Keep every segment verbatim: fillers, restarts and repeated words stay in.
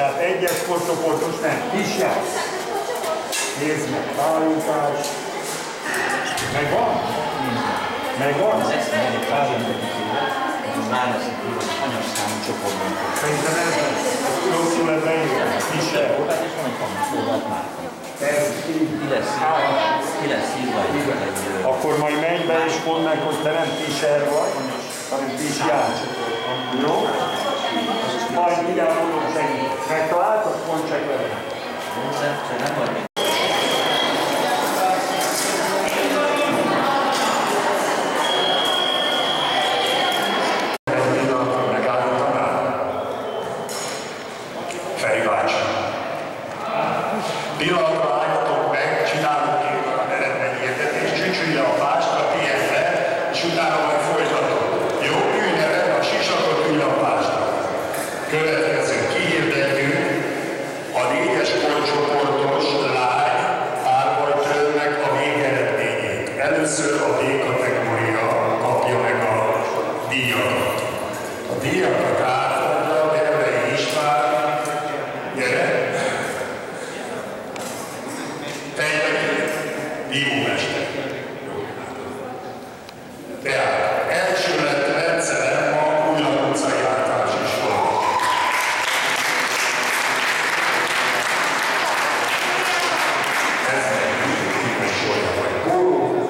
Tehát egyes korcsoportos nem, kisebb. Nézd meg, pályúkás. Megvan? Megvan? Az ezt mondjuk pályúkás, már lesz egy anyagszámú csoportban. Szerintem ez lesz. Rosszul lett beírva. Kisebb. És van egy hangszólat már. Ez így. Ki lesz ki lesz írva egy... Akkor majd menj be és mondd meg, hogy te nem tíser vagy, hanem tísjár. Jó? Majd mindjárt mondom segít. Megtaláltad? Mondd csak vele. Nem vagy. Pillanatra álljatok meg, csinálunk egy eredményhirdetést, csücsülje a pástra, tiéd le, és utána majd folytatok. Jó? Ülj le, a sisakot ülj a pástra. Következő kihirdető a négyes korcsoportos lány párbajtőrnek a végeredményét. Először a D kategória kapja meg a díjakat. A díjakat átadja Gerlei István. Gyere! Díjmester. Tehát első lett rendszerem ma Újlak utcai általános iskola. Ez meg típus olyan vagy góló.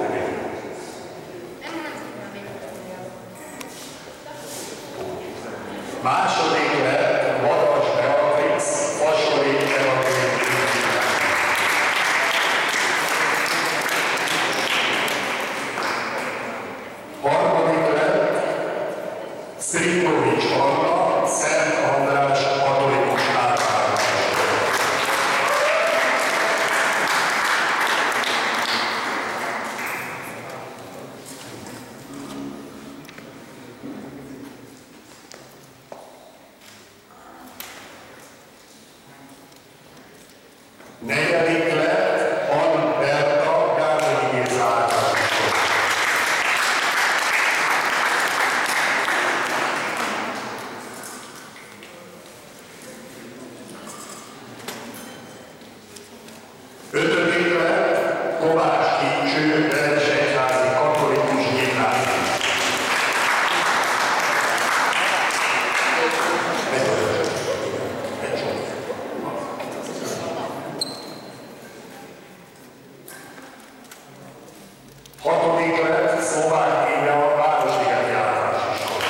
Második lett Vadas Beatrix, Fasori Evangélium. Harmadik lett Szrikovics Anna, Szent András katolikus általános iskola. Negyedik lett Anna Berta, Gárdonyi Géza általános iskola. Ötödik lett Kovács Kincső, Beresegyházi katolikus gimnázium. Hatodik lett Szlovák Éva, Városligeti általános iskola.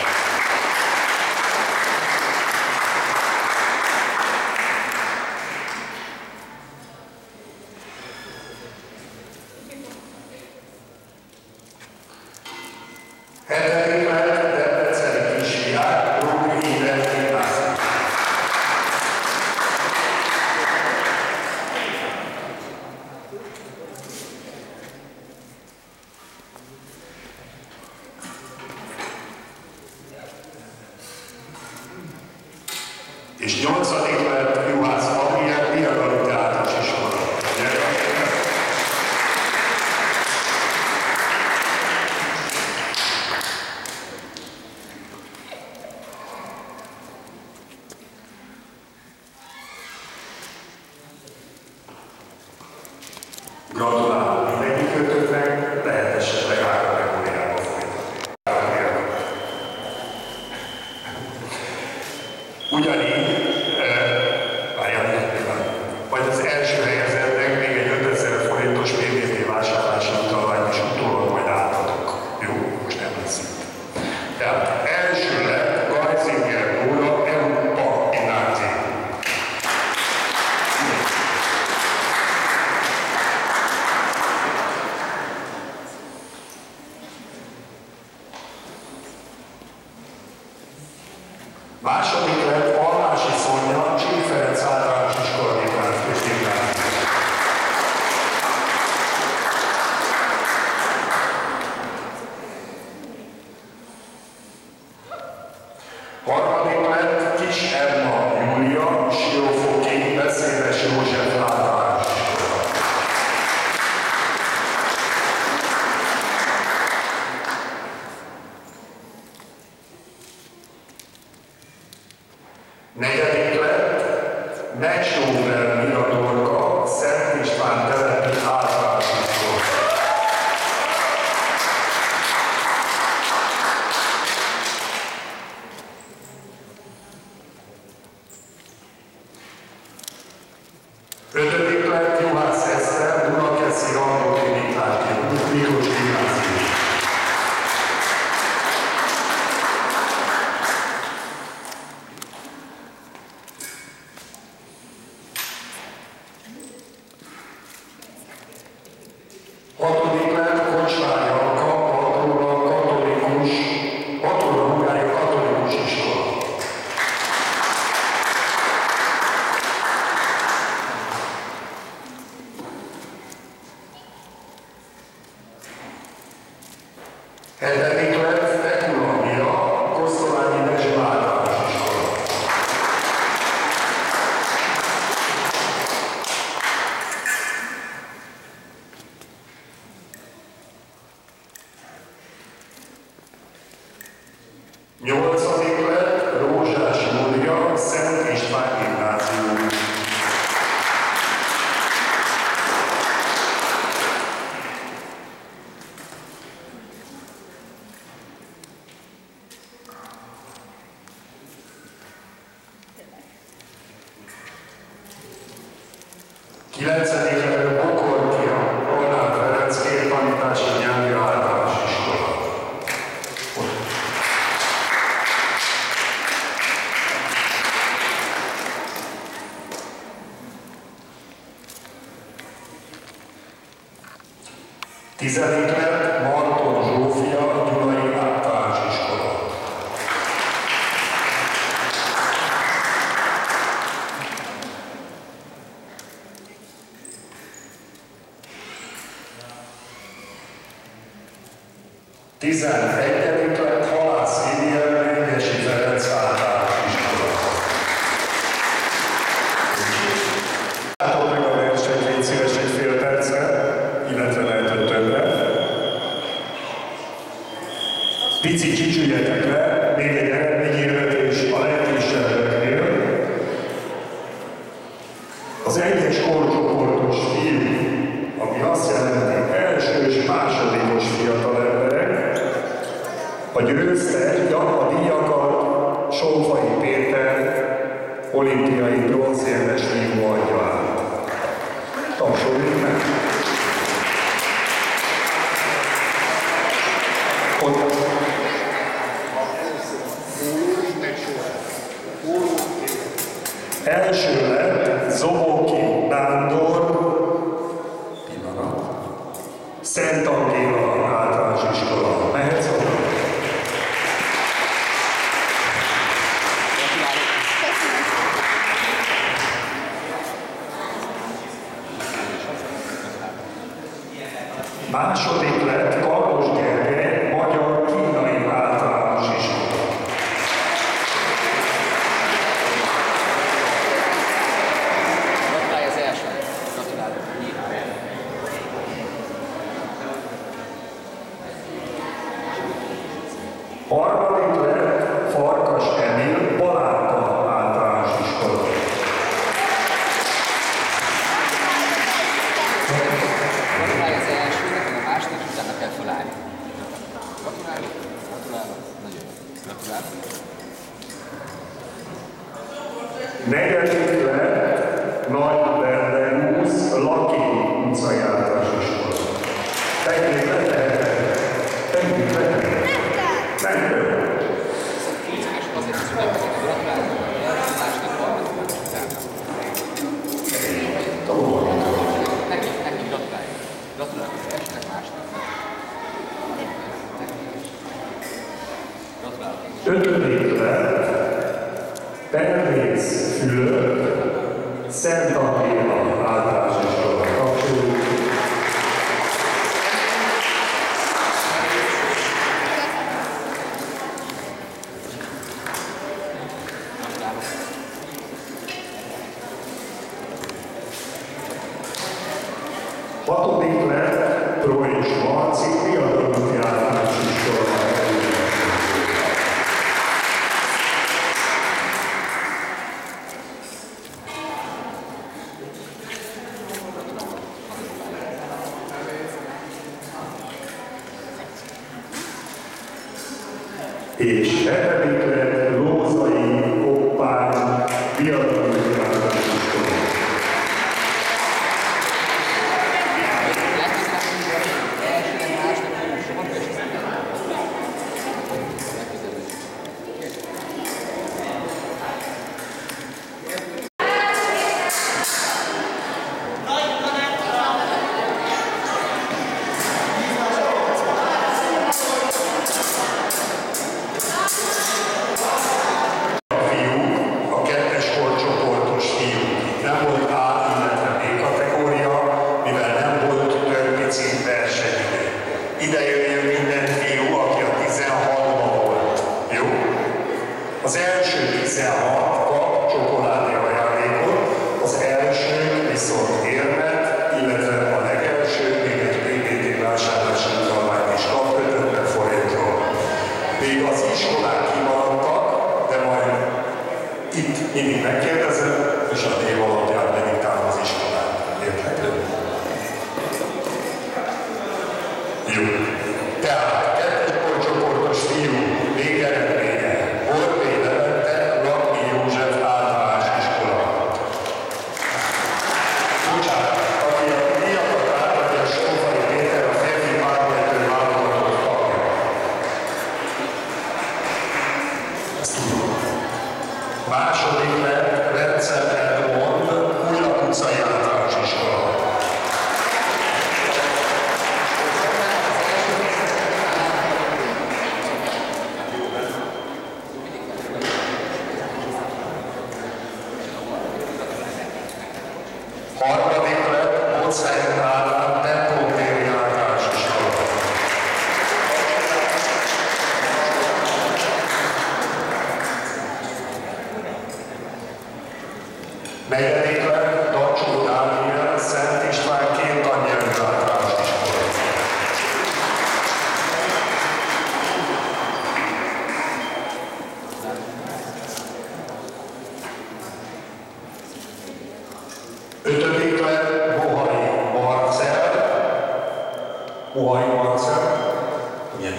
Hetedik lett Debreceni Kisfiák, Rógi Élet gimnázium. És nyolcadik lett Juhász Gabriel, Diagalúti általános iskola. Gratulálok mindegyikőtöknek, lehet esetleg árkategóriába folytatni. Ugyanígy, várjál egy pillanat, majd az első helyezettnek még egy ötezer forintos pé vé té vásárlási utalványt is utólag majd átadok. Jó, most nem lesz itt. Tehát első lett Geisinger Nóra, Európa Gimnázium. Második lett Almási Szonya, Csík Ferenc általános iskola gimnázium. Harmadik lett Kis Emma Júlia, Siófoki, Beszédes József általános iskola. Negyedik lett Hetedik lett Ekulamia, Kosztolányi Dezső általános iskola. Nyolcadik lett Rózsás Júlia, Szent István gimnázium. Kilencedik lett Bokorkia, Molnár Ferenc képtanítási nyelvi általános iskola. Tizedik lett Marton Zsófia, Gyulai általános iskola. Tizenegyedik lett Halász Éviel, Megyesi Ferenc általános iskola. Látom meg a versenyt, légy szíves egy fél percre, illetve lehet, hogy többre. Pici csücsüljetek le, még egy eredményhirdetés a lehetőségeknél. Az egyes korcsoportos fiú, ami azt jelenti első és másodikos fiatalemberek, a győztes a díjakat Sonfai Péter olimpiai bronzérmes vívó adja át. Tapsoljuk meg! Ott. Első lett Zobóki Nándor, pillanat, Szent Angéla általános iskola. Mehetsz oda? Második lett Kardos Gergely, magyar-kínai általános iskola. Gratulálj az első. Gratulálok. Harmadik lett Farkas Emil, Palánka általános iskola. Gratulálj az elsőnek, meg a másodiknak, és utána kell felállni. Gratulálok. Gratulálok. Nagyon jó. Gratulálok. Negyedik lett Nagy Berneusz, Laki utcai általános iskola. Tegyék le, tehetek. Tegyék le, tehetek. Nem kell. Kétséges azért, hogy születnek, gratulálok. A második harmadiknak is utána. Neki, neki gratulálj. Gratulálok az elsőnek, másodiknak. Gratulálok. Ötödik lett Pervész Fülöp, Szent Angéla általános iskola. Kapcsoljuk. Hatodik lett Projés Marci, Viadalúti általános iskola. És hetedik lett Lózai Koppány, Viadalúti általános iskola. A fiúk, a kettes korcsoport Az első tizenhat kap csokoládé ajándékot, az első viszont érmet, illetve a legelső még egy pé bé té vásárlási utalványt is kap ötven forintról. Még az iskolák kimaradtak, de majd itt mindig megkérdezem, és a név alapján megítárom az iskolát. Érthető? Jó. Tehát kettes korcsoportos fiú végeredménye. Horvé Levente, Rakni József általános iskola. Bocsánat, aki a díjakat átadja, Sófai Péter, a férfi párvető válogatott tagja. Ezt tudom. Második lett Rendszer Edmond, Újlak utcai általános iskola. Harmadik lett Mocány Ádám, templomtéri általános iskola. Negyedik lett Dacsó Dániel, Szent István két tannyelvű általános iskola. Ötödik lett Bohai Marcel. Bohai Marcel. Igen.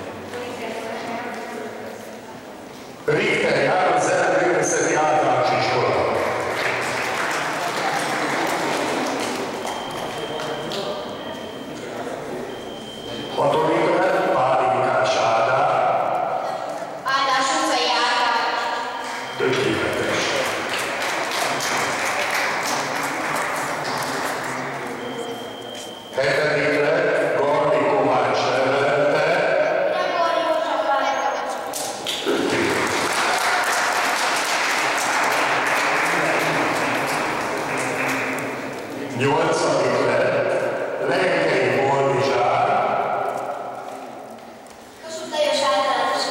Richter János Zeneművészeti Általános Iskola. Hatodik lett Pálinkás Ádám. Áldás utcai általános. Tökéletes. Hetedik lett Gardi Kovács Levente. Gregor József általános. Nyolcadik lett Lenkei Boldizsár. Kossuth Lajos általános.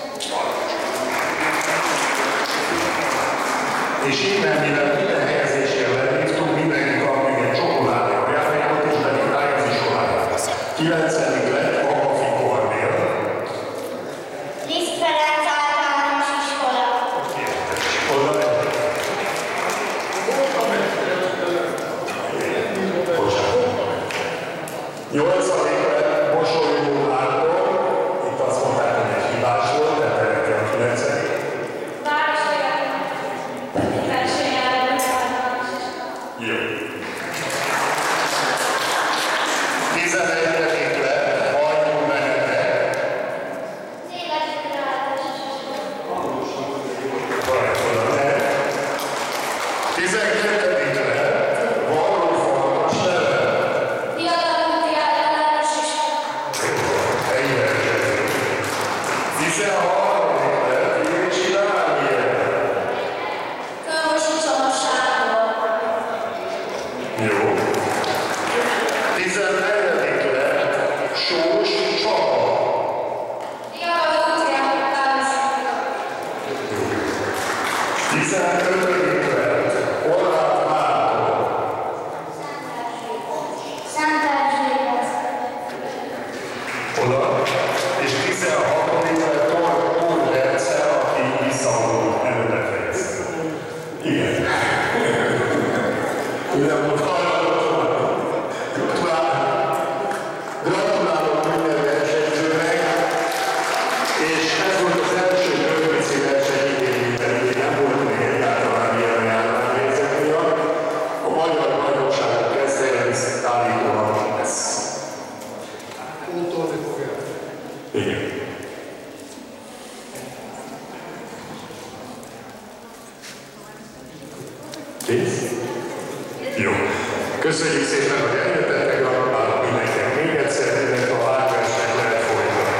És innen, mivel minden helyezésre lehívtunk, mindenki kap még egy csokoládé ajándékot, és megírták az iskolára. Kilencedik lett Agafi Kornél. Liszt Ferenc általános iskola. Oda megy. Bocsánat. Nyolcadik lett Mosolygó Árpor. Itt azt mondták, hogy egy hibás volt, de teremtje a kilencedik. Városi felső általános iskola. Jó. tizenegyedik lett Hajdú Benedek. Szélességre általános iskola. tizenkettedik lett Varró Farkas Leve. Diadalúti általános iskola. Helyben kezdődik. tizenharmadik lett Jécsi Dániel. Kölmösi Csomos Sándor. Jó. tizennegyedik lett Sós Csaba. Diadalúti általános iskola. tizenötödik lett Horváth Márton. Szent Erzsébet. Oda. És tizenhatodik lett Tóth Bence, aki visszavonult, előre fejezte. Igen. Minden volt hajlandó. Gratulálok. Gratulálok minden versenyzőnek. És ez volt az első környéci verseny idejében, ugye nem volt még egyáltalán ilyen járványhelyzet miatt. A magyar bajnokságot kezdve viszont állítólag lesz. Igen. Kész? Jó. Köszönjük szépen, hogy eljöttetek, gratulálok mindenkinek még egyszer, illetve a lábversenyt lehet folytatni.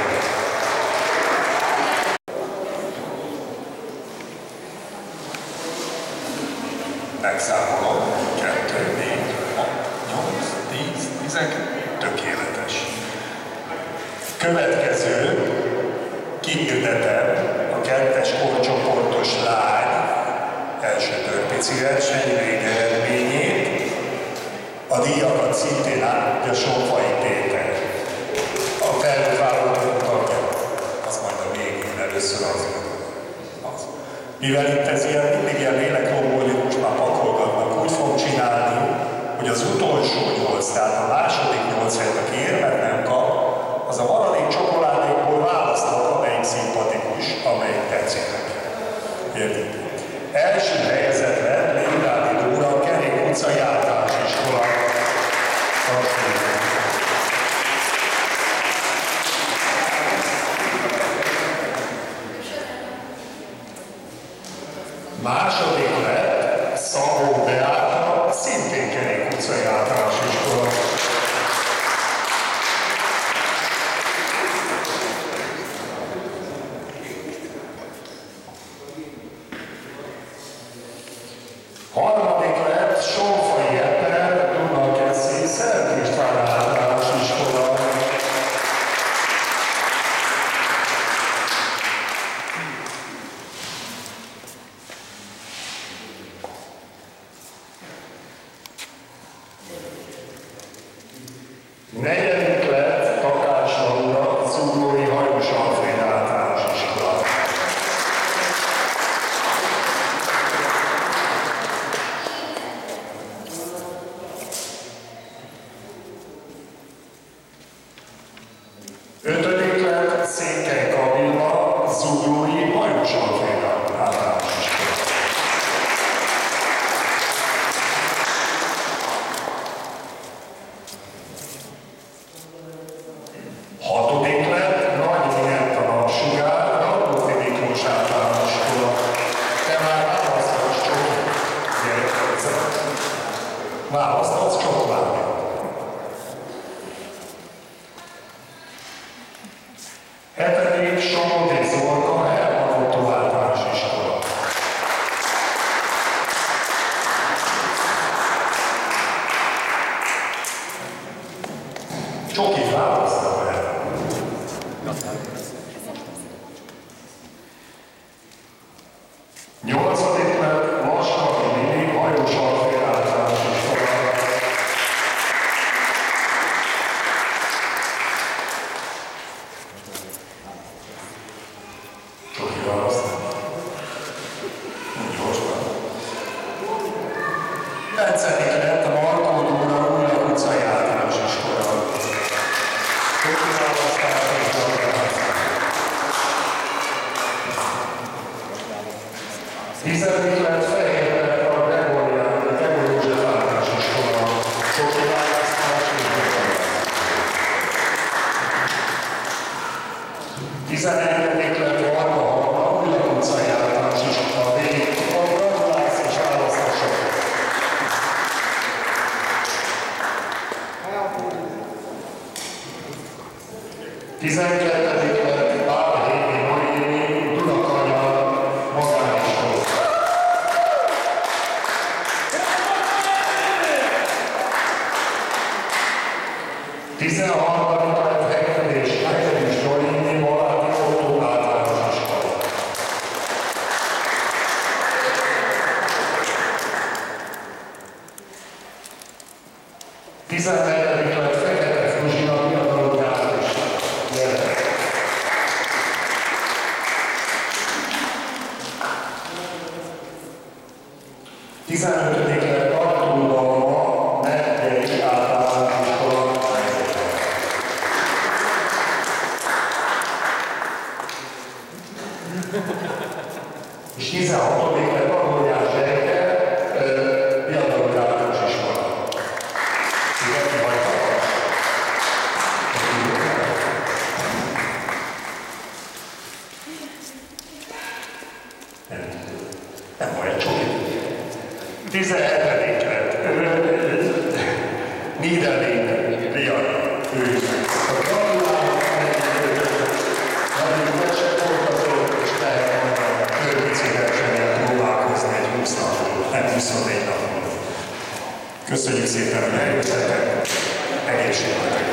Megszámolom. kettő, négy, hat, nyolc, tíz, tizenkettő. Tökéletes. Következő, kihirdetem a kettes korcsoportos lány első törpici verseny végeredményét. A díjakat szintén átadja Sonfai Péter. A felnőtt válogatott tagja, az majd a végén először az. az. Mivel itt ez ilyen, mindig ilyen lélekromból, hogy most már pakolgatnak, úgy fog csinálni, hogy az utolsó nyolc, tehát a második nyolc helyet, aki érmet nem kap, az a maradék csokoládékból választhat, amelyik szimpatikus, amelyik tetszik neki. Érted? Első helyezetre Lédádi Dóra, a Kerék utcai általános iskola. Második lett Szabó Beáta, szintén Kerék utcai általános iskola. Harmadik lett Sonfai Eper, Dunakeszi, Szent István általános iskola. Negyedik lett Takács Laura, Zuglói Hajós Alfréd általános iskola. Ötödik lett Székely Kamilla, Zuglói Hajós Alfréd általános iskola. Hatodik lett Nagy Miretta Napsugár, Radnóti Miklós általános iskola. Te már választhatsz csokoládét. Választhatsz csokoládét. Hetedik Somogyi Zorka, Herman Otto általános iskola. Csoki választva lehet. Nyolcadik lett Vaskari Lili, Hajós Alfréd általános iskola. Csoki választva. Gyorsban. Kilencedik lett a Markó Dóra, Újlak utcai általános iskola. Csoki választás és gyakorlás. Tizedik lett Fehérre a Gregorián, a Gregor József általános iskola. Csoki választás és gyakorlás. Tizenegyedik lett Varga Hanna, Újlak utcai általános iskola. Végig gratulálsz és választások. Tizenkettedik lett Bálhémi Noémi, Dunakanyar, magániskola. Tizenharmadik lett Hegedűs Hegedűs Noémi, Maládi Otto általános iskola. Tizennegyedik lett Fekete Fruzsina, Fiatalok Gárdis. tizenötödik lett Tartó Dalma, Medvei általános iskola. És tizenhatodik lett Adorjás Zsejke, Fiatalok általános iskola. Szigeti Hajtalas. Nem baj, Csoki. tizenhetedik lett Niederling Ria, ő is meg. Gratulálok nagyon megsegoltató, és lehet a körpici versenyen próbálkozni egy húsz napot, nem huszonnégy napot. Köszönjük szépen, hogy eljöttetek, egészségünkre!